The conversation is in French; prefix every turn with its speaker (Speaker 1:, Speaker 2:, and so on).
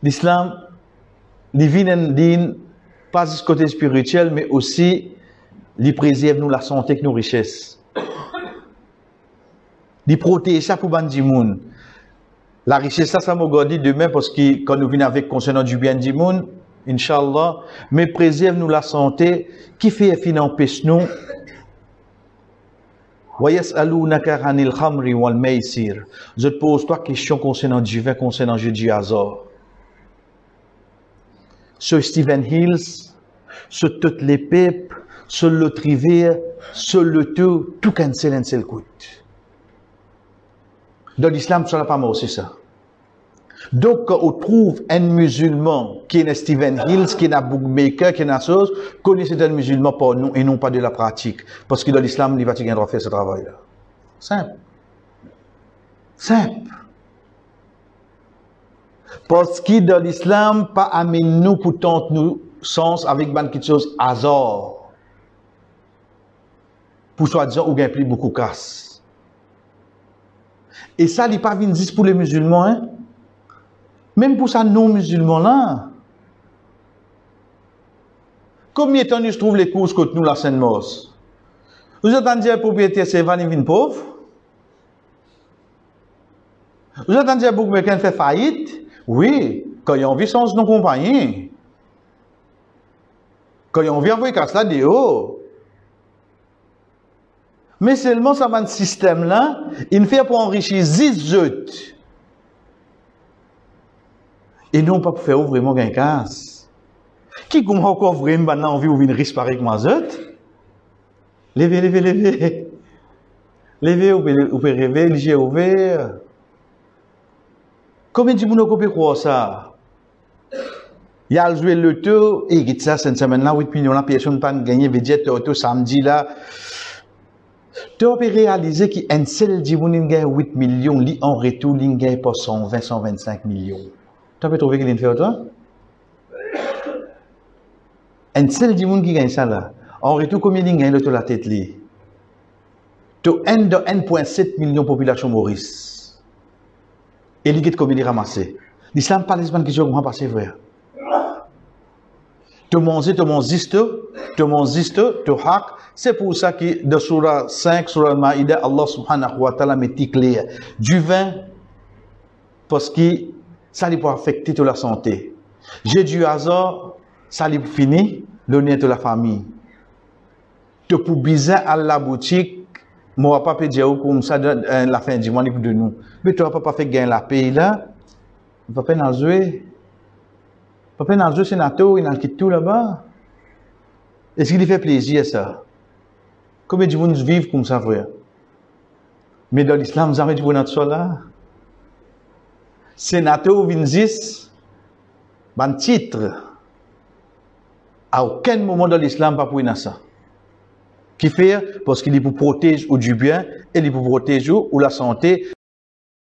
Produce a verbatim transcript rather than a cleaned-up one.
Speaker 1: l'islam, il vient pas du côté spirituel, mais aussi, il préserve nous la santé et nos richesses. Il protège ça pour bandi moun. La richesse, ça, ça m'a dit demain, parce que quand nous venons avec concernant du bien du monde, Inch'Allah, mais préserve nous la santé, qui fait fin empêche nous. Je te pose trois questions concernant du vin, concernant jeu du hasard. Sur Stephen Hills, sur toutes les pipes, sur le trivier, sur le tout, tout cancel un seul coup. Dans l'islam, ça n'a pas aussi ça. Donc, quand on trouve un musulman qui est un Stephen Hills, qui est un bookmaker, qui est un chose, connaissez un musulman pour nous et non pas de la pratique. Parce que dans l'islam, il va te gagner faire ce travail-là. Simple. Simple. Parce que dans l'islam, pas amener nous pour tenter nous sens avec ban quelque chose hasard. Pour soi-disant, ou gain plus beaucoup casse. Et ça, il n'est pas venu pour les musulmans, hein? Même pour ça, non-musulmans là. Combien de temps nous trouvons les courses contre nous, la Sainte-Mose? Vous entendez dire propriétaire, c'est Van Vin pauvre? Vous entendez dire que quelqu'un fait faillite? Oui, quand il y a envie sans nos compagnies. Quand il y a envie envoyer casse là dehors. Mais seulement ça va un système là, il fait pour enrichir dix autres. Et non pas pour faire vraiment gain casse. Qui comme encore vraiment maintenant envie ou une risque pareil que moi autres? Levez, levez, levez. Levez, ou pouvez rêver, les yeux ouverts. Combien de gens peut croire ça? Il y a joué le tour, et il ça, cette semaine-là, huit millions de personnes pas gagné, vedette, tout samedi là. Tu peux réaliser qu'un seul dimanche gagne huit millions, li en retour, il gagne pas cent vingt, cent vingt-cinq millions. Tu peux trouver qu'il y a une fait toi? Un seul dimanche qui gagne ça là. En retour, combien il gagne le la tête li? Tu as un virgule sept millions de population Maurice. Et il gagne combien il ramassé? L'islam parle pas qui comment passer vrai. Tu manges, tu manges ziste, tu manges ziste, tu hack. C'est pour ça que dans Surah cinq, Surah Al-Ma'idah, Allah subhanahu wa ta'ala met clair. Du vin, parce que ça peut affecter toute la santé. J'ai du hasard, ça peut finir, le nez de la famille. Tu peux bizarre à la boutique, moi pas dire comme ça la fin du mois de nous. Mais tu vas pas faire gagner la paye là, tu vas pas en jouer. Papa n'a pas sénateur, il n'a quitté tout là-bas. Est-ce qu'il fait plaisir ça? Combien de gens vivent comme ça, frère? Mais dans l'islam, vous avez dit, vous n'êtes pas là. Sénateur, vingt-six, ban titre. À aucun moment dans l'islam, pas pour ça. Qui fait? Parce qu'il est pour protéger ou du bien, et il est pour protéger ou la santé.